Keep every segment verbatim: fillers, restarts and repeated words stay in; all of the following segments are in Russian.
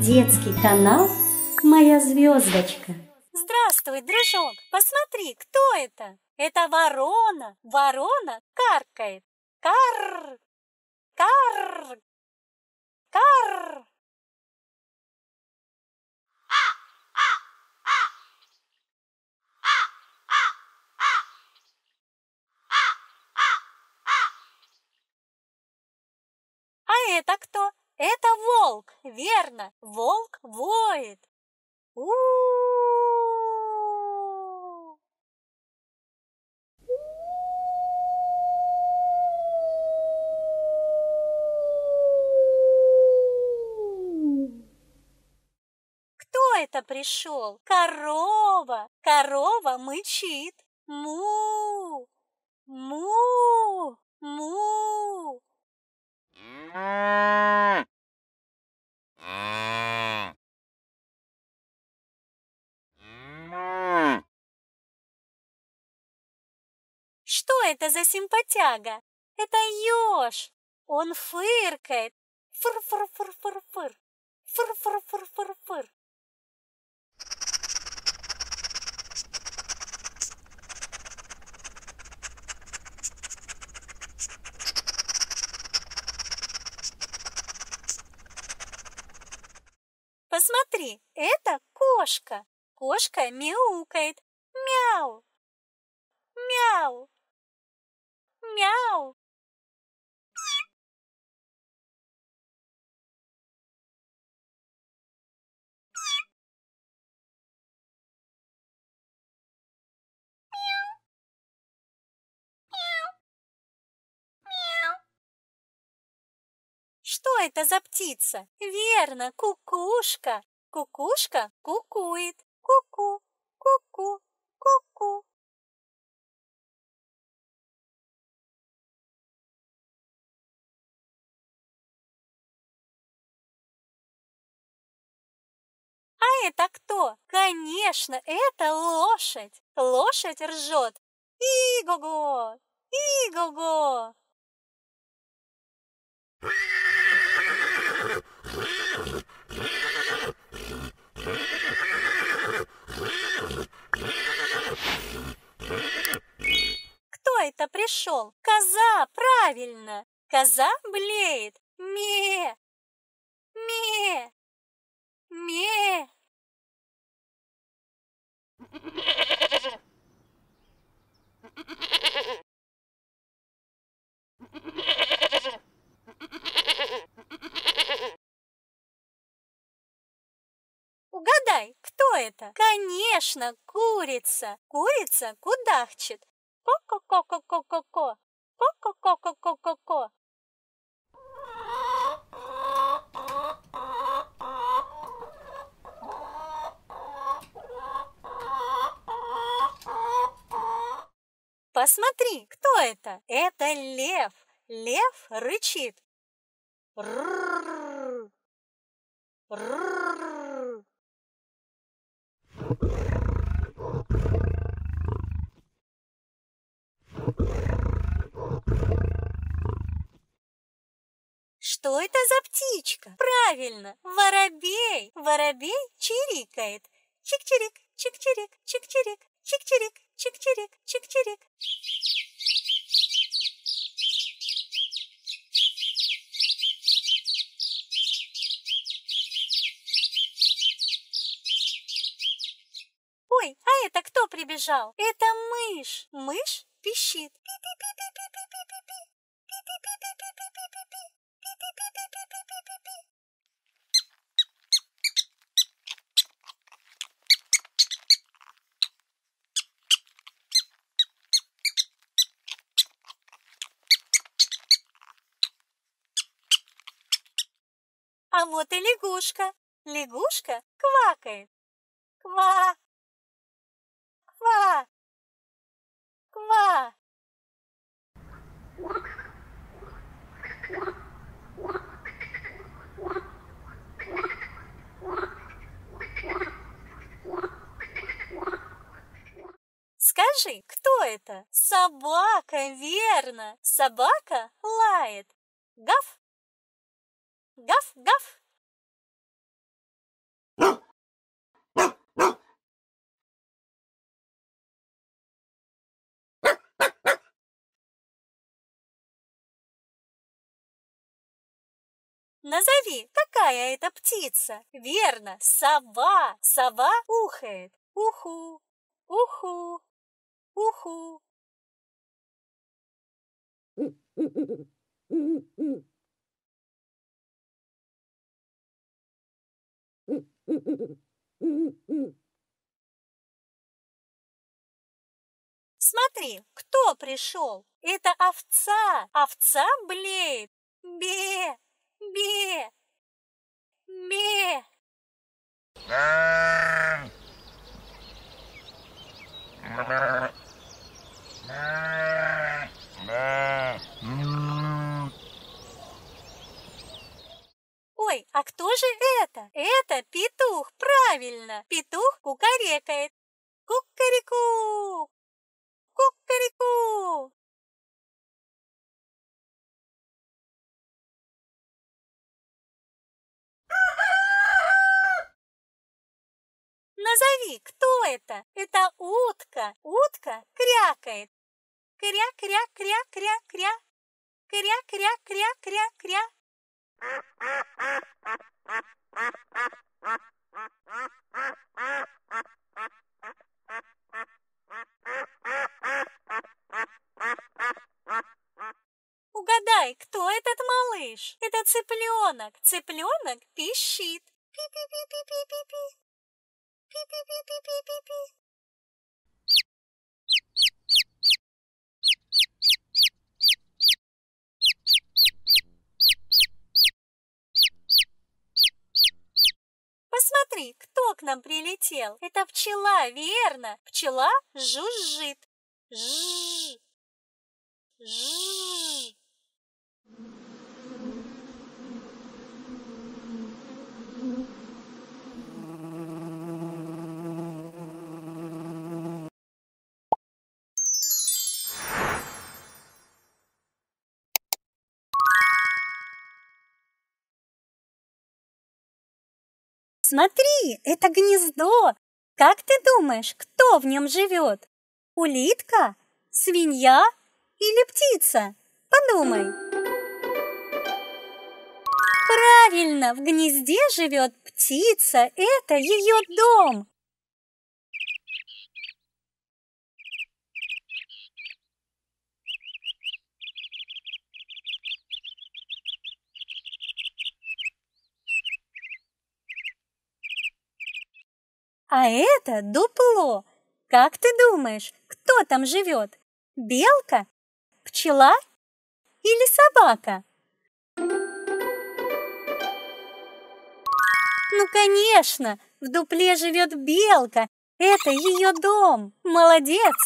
Детский канал «Моя звездочка». Здравствуй, дружок! Посмотри, кто это? Это ворона. Ворона каркает. Карр! Карр! Карр! А это кто? Это волк, верно, волк воет. У-у-у! Кто это пришел? Корова, корова мычит. Му, му, му. Что это за симпатяга? Это еж. Он фыркает. Фыр-фыр-фыр-фыр-фыр. Фыр-фыр-фыр-фыр-фыр. Посмотри, это кошка. Кошка мяукает. Мяу. Мяу. Мяу. Что это за птица? Верно, кукушка. Кукушка кукует. Ку-ку, ку-ку, ку-ку. А это кто? Конечно, это лошадь. Лошадь ржет. И-го-го, и-го-го. Кто это пришел? Коза, правильно. Коза блеет. Ме, ме, ме. Угадай, кто это? Конечно, курица. Курица кудахчет. Ко-ко-ко-ко-ко-ко-ко. Ко-ко-ко-ко-ко-ко-ко. Посмотри, кто это? Это лев. Лев рычит. Рррррр. Рррррр. Что это за птичка? Правильно, воробей. Воробей чирикает. Чик-чирик, чик-чирик, чик-чирик, чик-чирик, чик-чирик, чик-чирик. Ой, а это кто прибежал? Это мышь. Мышь пищит. А вот и лягушка. Лягушка квакает. Ква, ква, ква. Скажи, кто это? Собака, верно. Собака лает. Гав, гав, гав. Назови, какая это птица? Верно, сова. Сова ухает. Уху, уху, уху. Смотри, кто пришел? Это овца. Овца блеет. Бе, бе, бе. Ой, а кто же это? Это петух, правильно. Петух кукарекает. Кукареку, кукареку. Назови, кто это? Это утка. Утка крякает. Кря-кря-кря-кря-кря. Кря-кря-кря-кря-кря. Угадай, кто этот малыш? Это цыпленок. Цыпленок пищит. Пи-пи-пи-пи-пи-пи-пи. Пи-пи-пи-пи-пи-пи. Посмотри, кто к нам прилетел. Это пчела, верно? Пчела жужжит. Жжж. Жжж. Смотри, это гнездо. Как ты думаешь, кто в нем живет? Улитка, свинья или птица? Подумай. Правильно, в гнезде живет птица. Это ее дом. А это дупло. Как ты думаешь, кто там живет? Белка, пчела или собака? Ну, конечно, в дупле живет белка. Это ее дом. Молодец!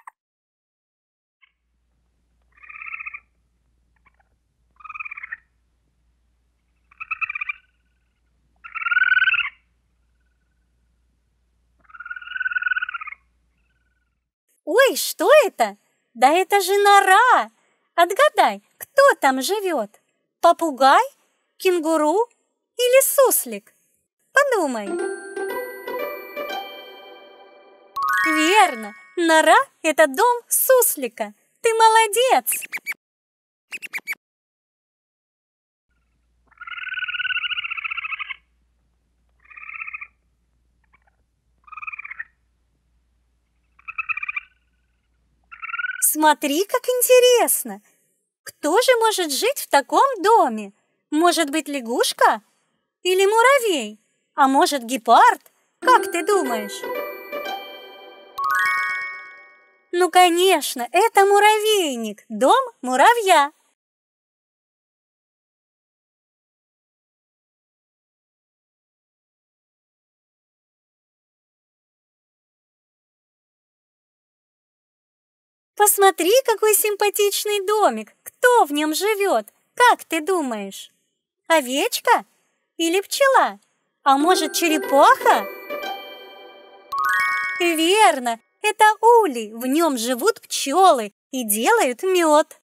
Ой, что это? Да это же нора! Отгадай, кто там живет? Попугай, кенгуру или суслик? Подумай. Верно, нора – это дом суслика. Ты молодец! Смотри, как интересно! Кто же может жить в таком доме? Может быть, лягушка? Или муравей? А может, гепард? Как ты думаешь? Ну, конечно, это муравейник, дом муравья. Посмотри, какой симпатичный домик. Кто в нем живет? Как ты думаешь? Овечка или пчела? А может, черепаха? Верно, это улей. В нем живут пчелы и делают мед.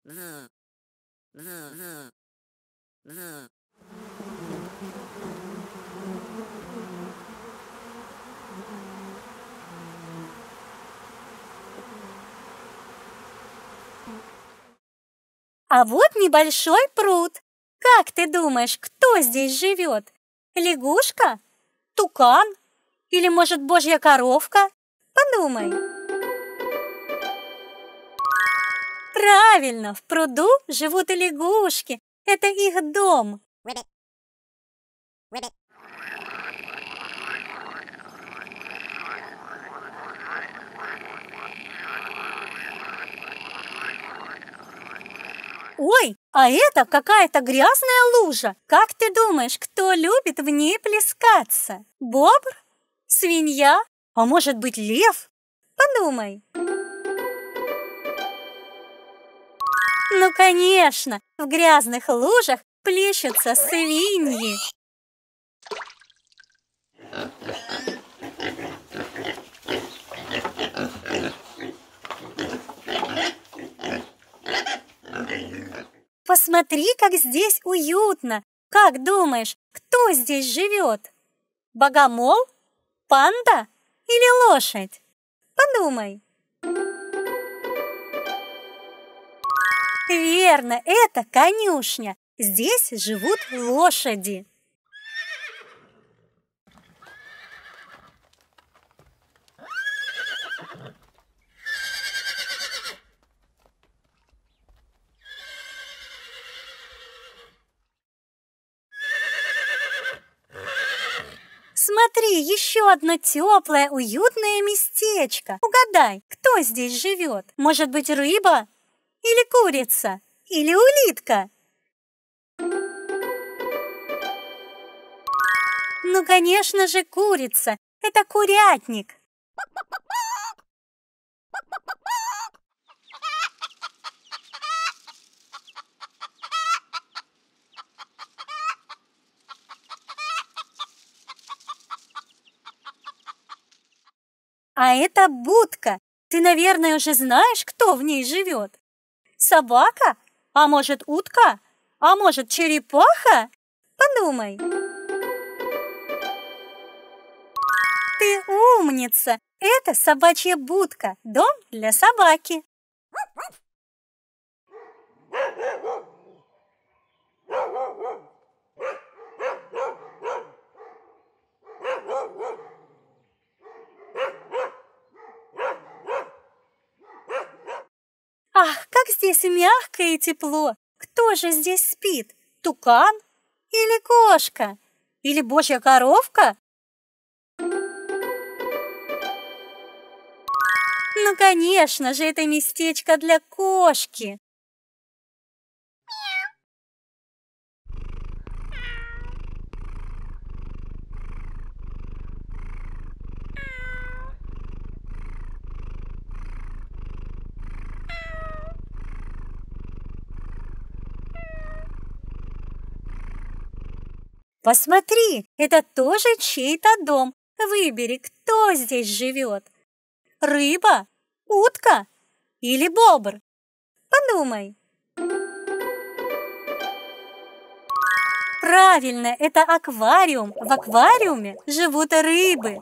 А вот небольшой пруд. Как ты думаешь, кто здесь живет? Лягушка? Тукан? Или, может, божья коровка? Подумай. Правильно, в пруду живут и лягушки. Это их дом. Ой, а это какая-то грязная лужа. Как ты думаешь, кто любит в ней плескаться? Бобр? Свинья? А может быть, лев? Подумай. Ну, конечно, в грязных лужах плещутся свиньи. Посмотри, как здесь уютно. Как думаешь, кто здесь живет? Богомол? Панда или лошадь? Подумай. Верно, это конюшня. Здесь живут лошади. Смотри, еще одно теплое, уютное местечко. Угадай, кто здесь живет? Может быть, рыба? Или курица? Или улитка? Ну, конечно же, курица. Это курятник. А это будка. Ты, наверное, уже знаешь, кто в ней живет. Собака? А может, утка? А может, черепаха? Подумай. Ты умница! Это собачья будка, дом для собаки. Ах, как здесь мягко и тепло! Кто же здесь спит? Тукан? Или кошка? Или божья коровка? Ну, конечно же, это местечко для кошки. Посмотри, это тоже чей-то дом. Выбери, кто здесь живет. Рыба, утка или бобр? Подумай. Правильно, это аквариум. В аквариуме живут рыбы.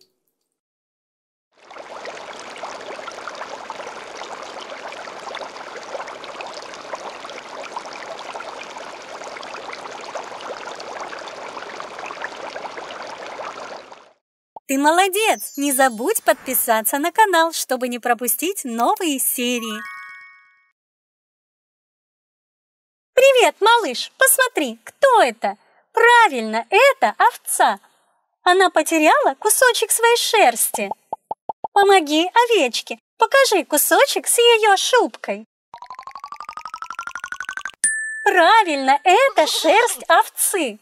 Ты молодец! Не забудь подписаться на канал, чтобы не пропустить новые серии. Привет, малыш! Посмотри, кто это? Правильно, это овца. Она потеряла кусочек своей шерсти. Помоги овечке, покажи кусочек с ее шубкой. Правильно, это шерсть овцы.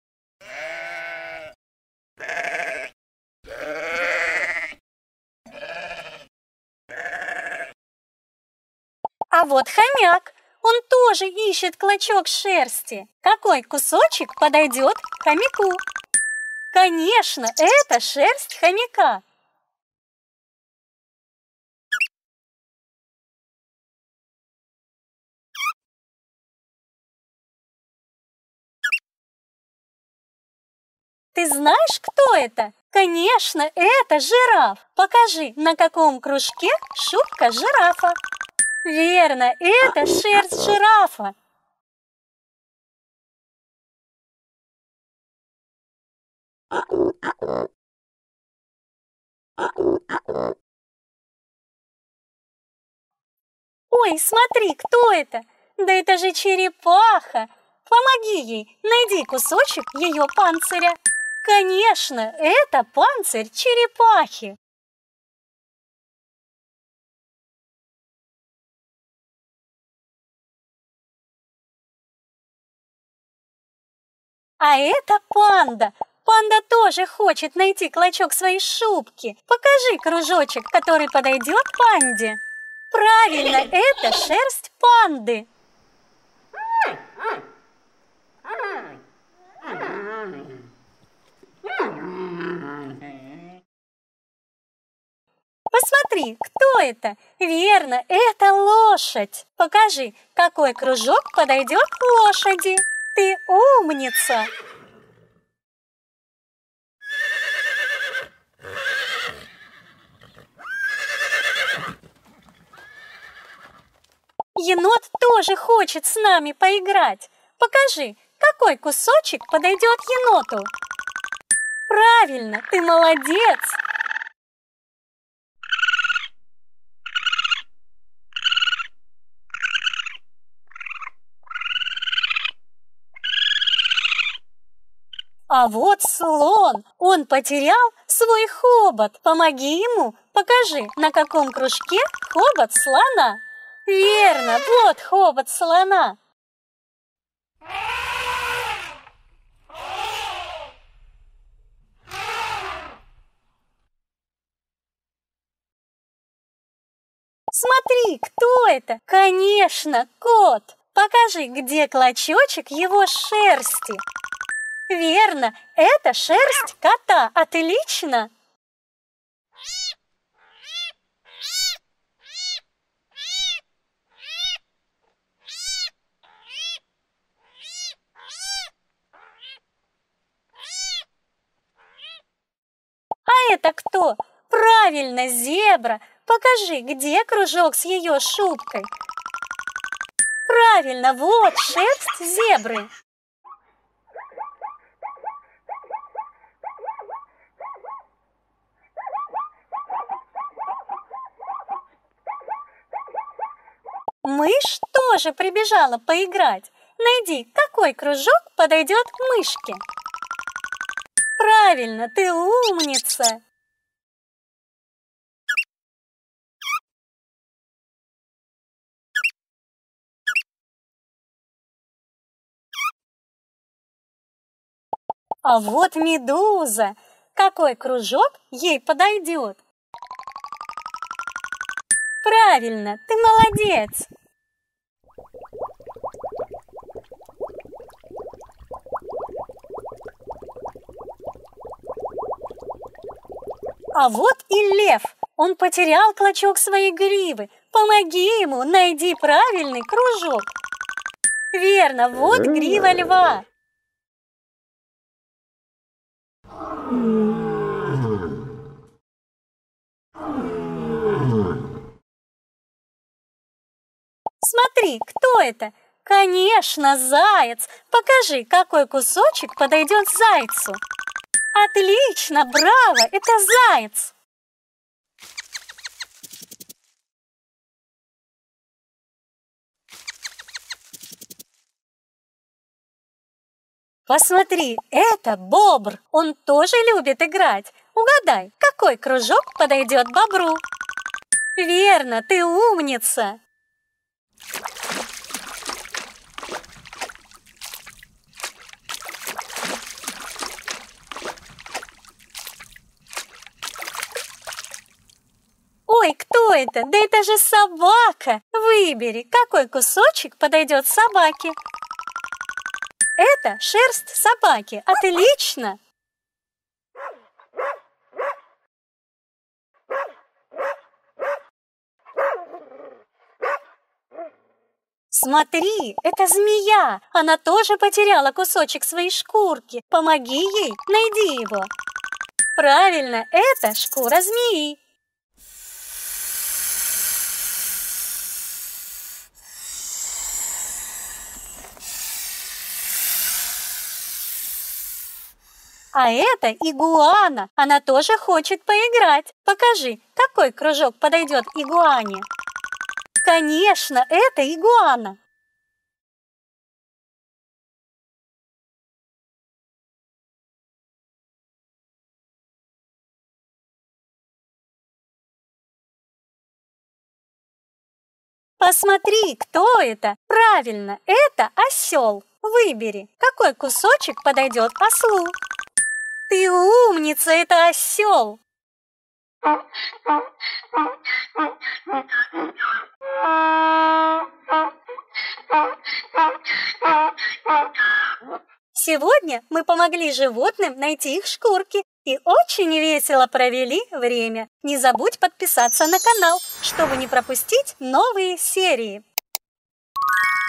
А вот хомяк, он тоже ищет клочок шерсти. Какой кусочек подойдет к хомяку? Конечно, это шерсть хомяка. Ты знаешь, кто это? Конечно, это жираф. Покажи, на каком кружке шубка жирафа. Верно, это шерсть жирафа. Ой, смотри, кто это? Да это же черепаха! Помоги ей, найди кусочек ее панциря. Конечно, это панцирь черепахи. А это панда. Панда тоже хочет найти клочок своей шубки. Покажи кружочек, который подойдет панде. Правильно, это шерсть панды. Посмотри, кто это? Верно, это лошадь. Покажи, какой кружок подойдет лошади. Ты умница. Енот тоже хочет с нами поиграть. Покажи, какой кусочек подойдет еноту. Правильно, ты молодец. А вот слон, он потерял свой хобот. Помоги ему, покажи, на каком кружке хобот слона. Верно, вот хобот слона. Смотри, кто это? Конечно, кот. Покажи, где клочочек его шерсти. Верно, это шерсть кота. Отлично. А это кто? Правильно, зебра. Покажи, где кружок с ее шубкой. Правильно, вот шерсть зебры. Мышь тоже прибежала поиграть. Найди, какой кружок подойдет мышке. Правильно, ты умница. А вот медуза. Какой кружок ей подойдет? Правильно, ты молодец. А вот и лев. Он потерял клочок своей гривы. Помоги ему, найди правильный кружок. Верно, вот грива льва. Смотри, кто это? Конечно, заяц. Покажи, какой кусочек подойдет зайцу. Отлично, браво, это заяц. Посмотри, это бобр. Он тоже любит играть. Угадай, какой кружок подойдет бобру? Верно, ты умница. Ой, кто это? Да это же собака. Выбери, какой кусочек подойдет собаке. Это шерсть собаки. Отлично. Смотри, это змея. Она тоже потеряла кусочек своей шкурки. Помоги ей, найди его. Правильно, это шкура змеи. А это игуана. Она тоже хочет поиграть. Покажи, какой кружок подойдет игуане. Конечно, это игуана. Посмотри, кто это? Правильно, это осел. Выбери, какой кусочек подойдет ослу. Ты умница, это осел. Сегодня мы помогли животным найти их шкурки и очень весело провели время. Не забудь подписаться на канал, чтобы не пропустить новые серии.